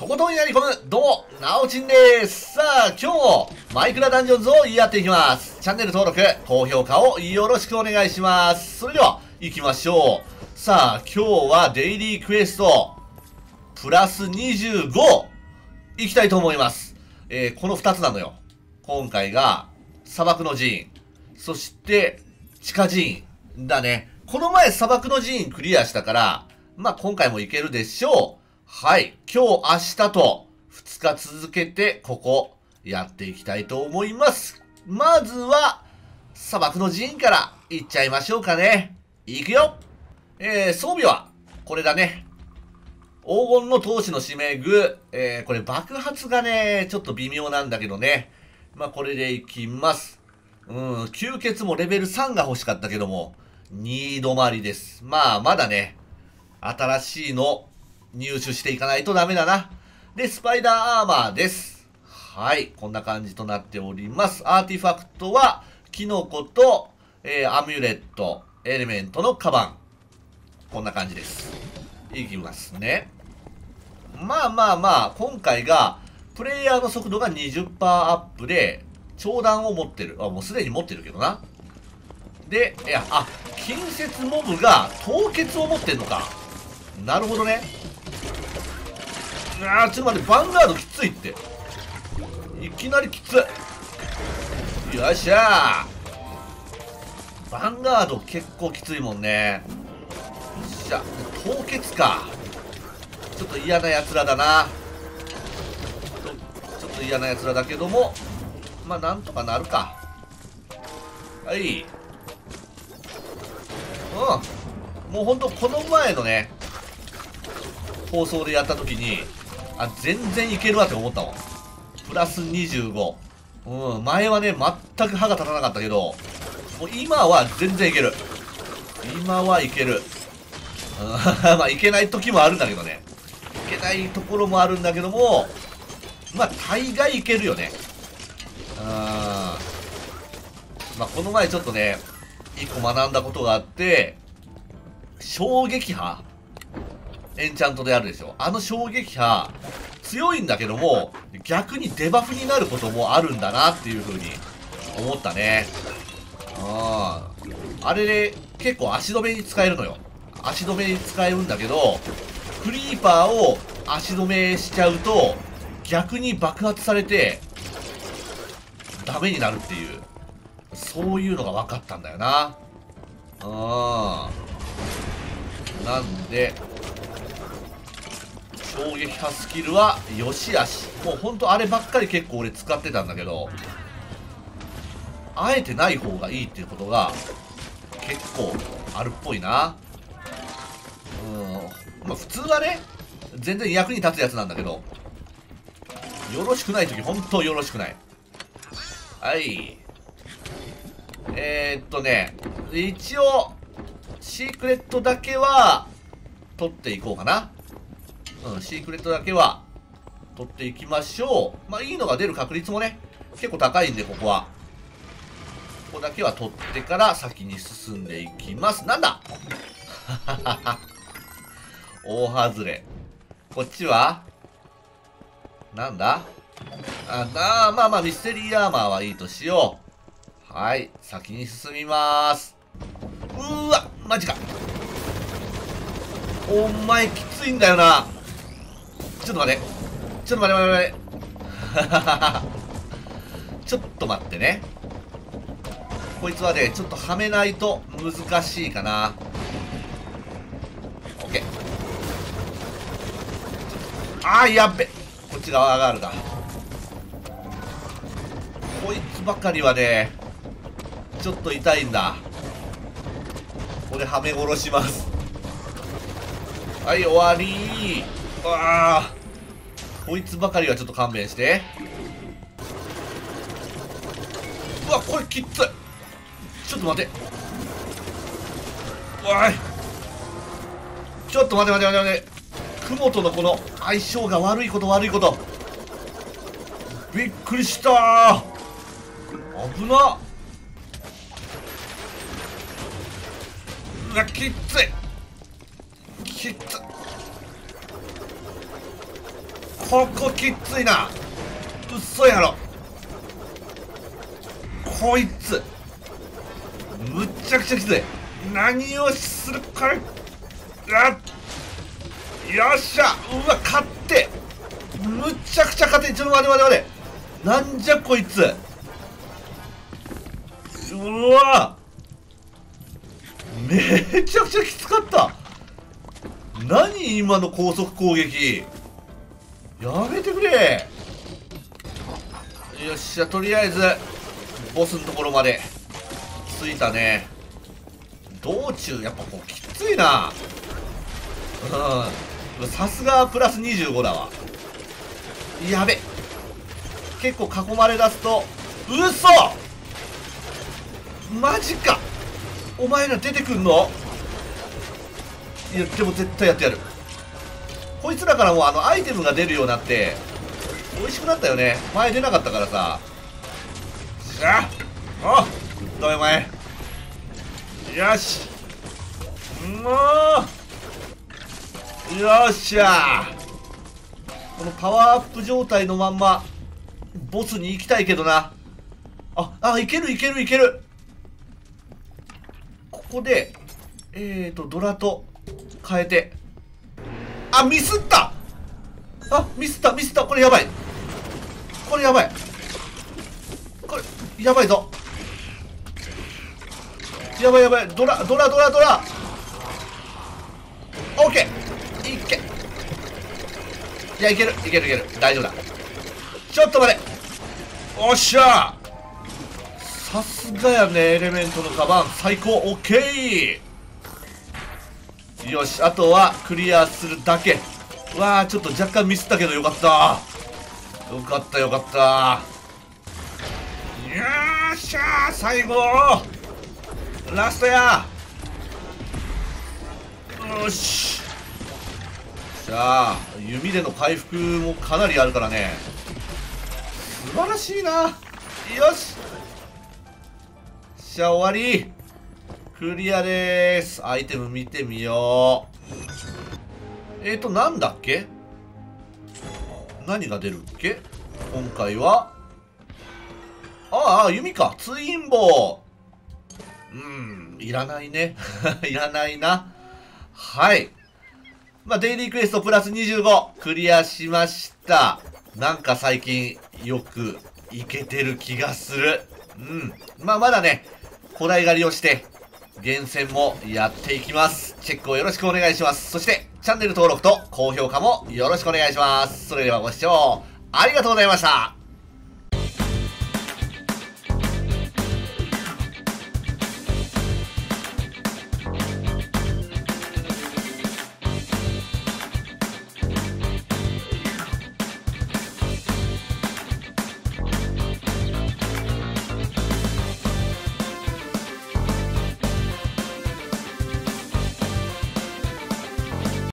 とことんやり込む、どうも、なおちんです。さあ、今日も、マイクラダンジョンズをやっていきます。チャンネル登録、高評価をよろしくお願いします。それでは、行きましょう。さあ、今日はデイリークエスト、プラス25、行きたいと思います。この2つなのよ。今回が、砂漠の寺院、そして、地下寺院だね。この前砂漠の寺院クリアしたから、まあ今回もいけるでしょう。はい。今日、明日と2日続けて、ここ、やっていきたいと思います。まずは、砂漠の寺院から行っちゃいましょうかね。いくよ。装備は、これだね。黄金の闘士の指名具。これ爆発がね、ちょっと微妙なんだけどね。まあこれでいきます。吸血もレベル3が欲しかったけども、2止まりです。まあまだね、新しいの、入手していかないとダメだな。で、スパイダーアーマーです。はい。こんな感じとなっております。アーティファクトは、キノコと、アミュレット、エレメントのカバン。こんな感じです。いきますね。まあ、今回が、プレイヤーの速度が 20% アップで、長弾を持ってる。もうすでに持ってるけどな。で、近接モブが凍結を持ってんのか。なるほどね。ちょっと待って、ヴァンガードきついって。いきなりきつい。よっしゃー。ヴァンガード結構きついもんね。よっしゃ。凍結か。ちょっと嫌な奴らだな。ちょっと嫌な奴らだけども、まあなんとかなるか。はい。もうほんとこの前のね、放送でやった時に、全然いけるわって思ったもん。プラス25。前はね、全く歯が立たなかったけど、もう今は全然いける。今はいける。まあ、いけない時もあるんだけどね。いけないところもあるんだけども、まあ、大概いけるよね。まあ、この前ちょっとね、一個学んだことがあって、衝撃波エンチャントであるでしょ。衝撃波、強いんだけども、逆にデバフになることもあるんだなっていう風に思ったね。あれで結構足止めに使えるのよ。足止めに使えるんだけど、クリーパーを足止めしちゃうと、逆に爆発されて、ダメになるっていう、そういうのが分かったんだよな。なんで、衝撃波スキルはよしあし。もうほんとあればっかり結構俺使ってたんだけど、あえてない方がいいっていうことが結構あるっぽいな。まあ普通はね、全然役に立つやつなんだけど、よろしくないときほんとよろしくない。はい。一応、シークレットだけは取っていこうかな。シークレットだけは取っていきましょう。まあいいのが出る確率もね、結構高いんで、ここは。ここだけは取ってから先に進んでいきます。なんだ大外れ。こっちはなんだまあ、ミステリーアーマーはいいとしよう。はい、先に進みまーす。マジか。お前きついんだよな。ちょっと待って。ちょっと待って。ちょっと待ってね。こいつはね、ちょっとはめないと難しいかな。オッケー。やっべ。こっち側があるか。こいつばかりはね、ちょっと痛いんだ。これはめ殺します。はい、終わりー。こいつばかりはちょっと勘弁して。これきつい。ちょっと待て。ちょっと待て。雲とのこの相性が悪いこと。びっくりしたー。危なっ。きつい。 ここきっついな。嘘やろ。こいつむっちゃくちゃきつい。何をするか。よっしゃ。うわ、勝って。むっちゃくちゃ勝て。ちょっと待て待て待て。なんじゃこいつ。うわ、めちゃくちゃきつかった。何今の高速攻撃。やめてくれ。よっしゃ、とりあえずボスのところまで着いたね。道中やっぱこうきついな。うん、さすがプラス25だわ。やべ、結構囲まれだすと。嘘、マジか。お前ら出てくんの。いやでも絶対やってやる。こいつらからもアイテムが出るようになって美味しくなったよね。前出なかったからさ。しゃあ、おっどいお前。よし、もうよっしゃ。このパワーアップ状態のまんまボスに行きたいけどな。いけるいけるいける。ここでドラと変えて。ミスった。ミスったミスった。これやばい、これやばい、これやばいぞ。やばいやばい。ドラオッケー。いけ。いや、いけるいけるいける。大丈夫だ。ちょっと待て。おっしゃ。さすがやね。エレメントのカバン最高。オッケー。よし、あとはクリアするだけ。わあ、ちょっと若干ミスったけどよかった。よかったよかった。よっしゃー、最後ラストや。よし。じゃあ弓での回復もかなりあるからね。素晴らしいな。よし。じゃあ終わり。クリアでーす。アイテム見てみよう。なんだっけ。何が出るっけ今回は。弓か。ツインボー。いらないね。いらないな。はい。デイリークエストプラス25クリアしました。なんか最近よくいけてる気がする。まだね、古代狩りをして厳選もやっていきます。チェックをよろしくお願いします。そしてチャンネル登録と高評価もよろしくお願いします。それではご視聴ありがとうございました。